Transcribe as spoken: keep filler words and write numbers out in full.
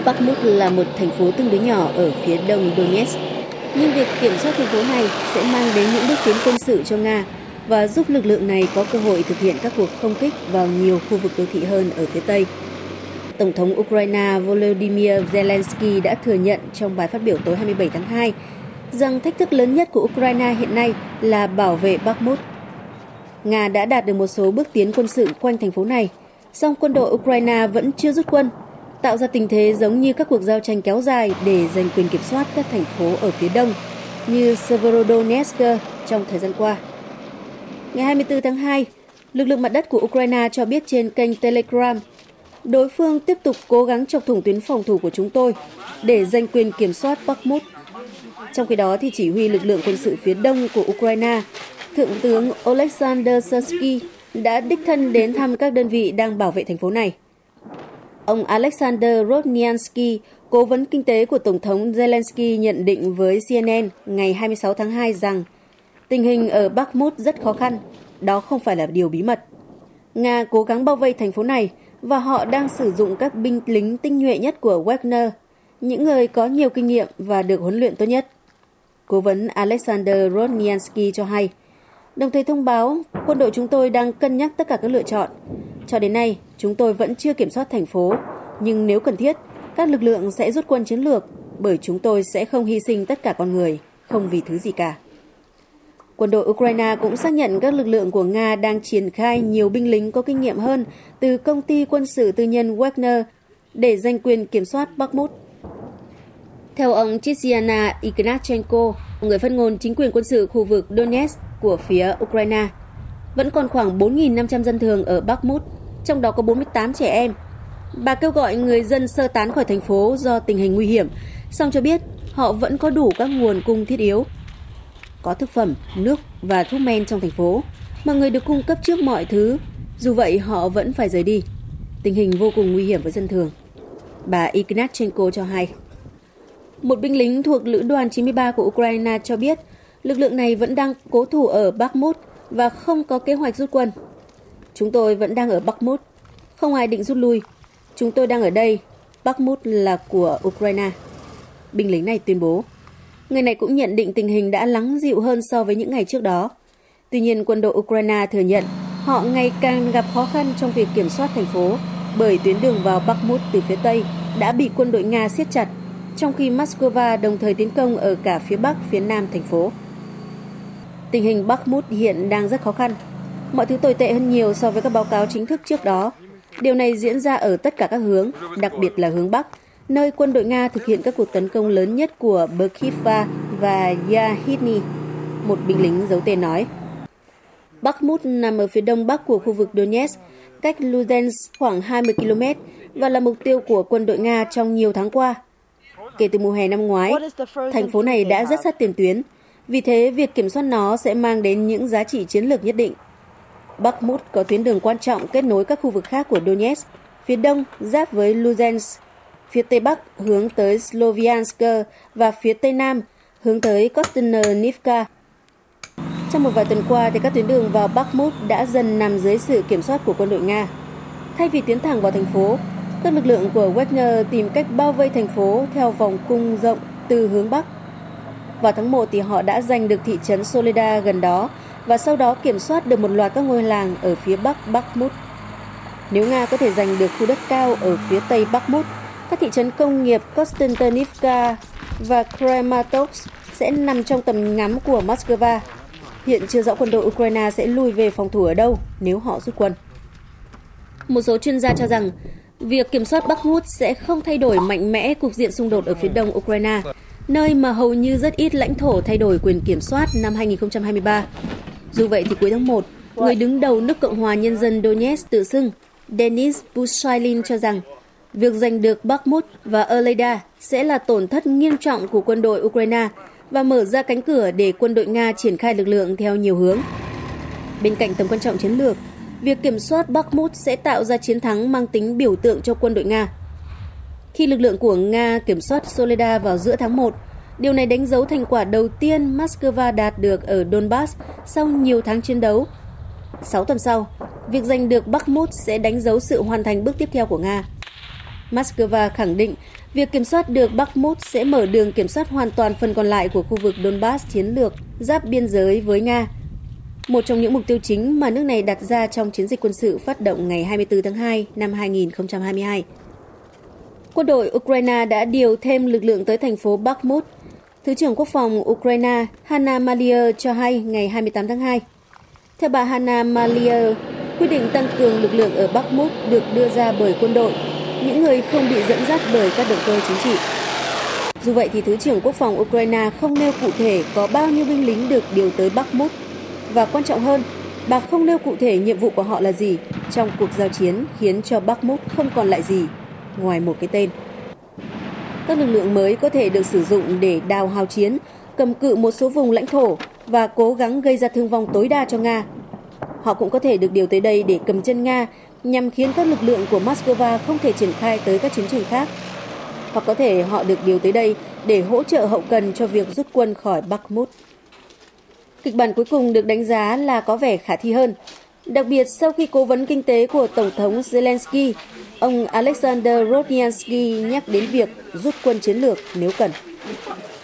Bakhmut là một thành phố tương đối nhỏ ở phía đông Donetsk, nhưng việc kiểm soát thành phố này sẽ mang đến những bước tiến quân sự cho Nga và giúp lực lượng này có cơ hội thực hiện các cuộc không kích vào nhiều khu vực đô thị hơn ở phía Tây. Tổng thống Ukraine Volodymyr Zelensky đã thừa nhận trong bài phát biểu tối hai mươi bảy tháng hai rằng thách thức lớn nhất của Ukraine hiện nay là bảo vệ Bakhmut. Nga đã đạt được một số bước tiến quân sự quanh thành phố này, song quân đội Ukraine vẫn chưa rút quân, tạo ra tình thế giống như các cuộc giao tranh kéo dài để giành quyền kiểm soát các thành phố ở phía đông như Severodonetsk trong thời gian qua. Ngày hai mươi tư tháng hai, lực lượng mặt đất của Ukraine cho biết trên kênh Telegram, đối phương tiếp tục cố gắng chọc thủng tuyến phòng thủ của chúng tôi để giành quyền kiểm soát Bakhmut. Trong khi đó, thì chỉ huy lực lượng quân sự phía đông của Ukraine, Thượng tướng Oleksandr Syrsky đã đích thân đến thăm các đơn vị đang bảo vệ thành phố này. Ông Alexander Rodnyansky, cố vấn kinh tế của Tổng thống Zelensky nhận định với xê en en ngày hai mươi sáu tháng hai rằng tình hình ở Bakhmut rất khó khăn, đó không phải là điều bí mật. Nga cố gắng bao vây thành phố này và họ đang sử dụng các binh lính tinh nhuệ nhất của Wagner, những người có nhiều kinh nghiệm và được huấn luyện tốt nhất. Cố vấn Alexander Rodnyansky cho hay, đồng thời thông báo quân đội chúng tôi đang cân nhắc tất cả các lựa chọn. Cho đến nay, chúng tôi vẫn chưa kiểm soát thành phố, nhưng nếu cần thiết, các lực lượng sẽ rút quân chiến lược bởi chúng tôi sẽ không hy sinh tất cả con người, không vì thứ gì cả. Quân đội Ukraine cũng xác nhận các lực lượng của Nga đang triển khai nhiều binh lính có kinh nghiệm hơn từ công ty quân sự tư nhân Wagner để giành quyền kiểm soát Bakhmut. Theo ông Tatiana Ignatchenko, người phát ngôn chính quyền quân sự khu vực Donetsk của phía Ukraine, vẫn còn khoảng bốn nghìn năm trăm dân thường ở Bakhmut, trong đó có bốn mươi tám trẻ em. Bà kêu gọi người dân sơ tán khỏi thành phố do tình hình nguy hiểm, song cho biết họ vẫn có đủ các nguồn cung thiết yếu. Có thực phẩm, nước và thuốc men trong thành phố, mọi người được cung cấp trước mọi thứ, dù vậy họ vẫn phải rời đi. Tình hình vô cùng nguy hiểm với dân thường. Bà Ignatchenko cho hay. Một binh lính thuộc Lữ đoàn chín mươi ba của Ukraine cho biết lực lượng này vẫn đang cố thủ ở Bakhmut và không có kế hoạch rút quân. Chúng tôi vẫn đang ở Bakhmut, không ai định rút lui. Chúng tôi đang ở đây, Bakhmut là của Ukraine. Binh lính này tuyên bố. Người này cũng nhận định tình hình đã lắng dịu hơn so với những ngày trước đó. Tuy nhiên, quân đội Ukraine thừa nhận họ ngày càng gặp khó khăn trong việc kiểm soát thành phố bởi tuyến đường vào Bakhmut từ phía Tây đã bị quân đội Nga siết chặt, trong khi Moscow đồng thời tiến công ở cả phía Bắc, phía Nam thành phố. Tình hình Bakhmut hiện đang rất khó khăn. Mọi thứ tồi tệ hơn nhiều so với các báo cáo chính thức trước đó. Điều này diễn ra ở tất cả các hướng, đặc biệt là hướng Bắc, nơi quân đội Nga thực hiện các cuộc tấn công lớn nhất của Berkiva và Yahidny, một binh lính giấu tên nói. Bakhmut nằm ở phía đông bắc của khu vực Donetsk, cách Luhansk khoảng hai mươi ki lô mét và là mục tiêu của quân đội Nga trong nhiều tháng qua. Kể từ mùa hè năm ngoái, thành phố này đã rất sát tiền tuyến, vì thế việc kiểm soát nó sẽ mang đến những giá trị chiến lược nhất định. Bakhmut có tuyến đường quan trọng kết nối các khu vực khác của Donetsk, phía đông giáp với Luhansk, phía tây bắc hướng tới Sloviansk và phía tây nam hướng tới Kostyantynivka. Trong một vài tuần qua, thì các tuyến đường vào Bakhmut đã dần nằm dưới sự kiểm soát của quân đội Nga. Thay vì tiến thẳng vào thành phố, các lực lượng của Wagner tìm cách bao vây thành phố theo vòng cung rộng từ hướng bắc. Vào tháng một thì họ đã giành được thị trấn Soledar gần đó và sau đó kiểm soát được một loạt các ngôi làng ở phía bắc Bakhmut. Nếu Nga có thể giành được khu đất cao ở phía tây Bakhmut, các thị trấn công nghiệp Kostyantynivka và Kramatorsk sẽ nằm trong tầm ngắm của Moscow. Hiện chưa rõ quân đội Ukraine sẽ lui về phòng thủ ở đâu nếu họ rút quân. Một số chuyên gia cho rằng việc kiểm soát Bakhmut sẽ không thay đổi mạnh mẽ cục diện xung đột ở phía đông Ukraine, nơi mà hầu như rất ít lãnh thổ thay đổi quyền kiểm soát năm hai nghìn không trăm hai mươi ba. Dù vậy thì cuối tháng một, người đứng đầu nước Cộng hòa Nhân dân Donetsk tự xưng Denis Pushilin cho rằng việc giành được Bakhmut và Obleda sẽ là tổn thất nghiêm trọng của quân đội Ukraine và mở ra cánh cửa để quân đội Nga triển khai lực lượng theo nhiều hướng. Bên cạnh tầm quan trọng chiến lược, việc kiểm soát Bakhmut sẽ tạo ra chiến thắng mang tính biểu tượng cho quân đội Nga. Khi lực lượng của Nga kiểm soát Soledar vào giữa tháng một, điều này đánh dấu thành quả đầu tiên Moscow đạt được ở Donbass sau nhiều tháng chiến đấu. Sáu tuần sau, việc giành được Bakhmut sẽ đánh dấu sự hoàn thành bước tiếp theo của Nga. Moscow khẳng định việc kiểm soát được Bakhmut sẽ mở đường kiểm soát hoàn toàn phần còn lại của khu vực Donbass chiến lược giáp biên giới với Nga, một trong những mục tiêu chính mà nước này đặt ra trong chiến dịch quân sự phát động ngày hai mươi tư tháng hai năm hai nghìn không trăm hai mươi hai. Quân đội Ukraine đã điều thêm lực lượng tới thành phố Bakhmut. Thứ trưởng Quốc phòng Ukraine Hanna Maliar cho hay ngày hai mươi tám tháng hai. Theo bà Hanna Maliar, quyết định tăng cường lực lượng ở Bakhmut được đưa ra bởi quân đội, những người không bị dẫn dắt bởi các động cơ chính trị. Dù vậy thì Thứ trưởng Quốc phòng Ukraine không nêu cụ thể có bao nhiêu binh lính được điều tới Bakhmut. Và quan trọng hơn, bà không nêu cụ thể nhiệm vụ của họ là gì trong cuộc giao chiến khiến cho Bakhmut không còn lại gì ngoài một cái tên. Các lực lượng mới có thể được sử dụng để đào hào chiến, cầm cự một số vùng lãnh thổ và cố gắng gây ra thương vong tối đa cho Nga. Họ cũng có thể được điều tới đây để cầm chân Nga nhằm khiến các lực lượng của Moscow không thể triển khai tới các chiến trường khác. Hoặc có thể họ được điều tới đây để hỗ trợ hậu cần cho việc rút quân khỏi Bakhmut. Kịch bản cuối cùng được đánh giá là có vẻ khả thi hơn, đặc biệt sau khi cố vấn kinh tế của Tổng thống Zelensky, ông Alexander Rodnyansky nhắc đến việc rút quân chiến lược nếu cần.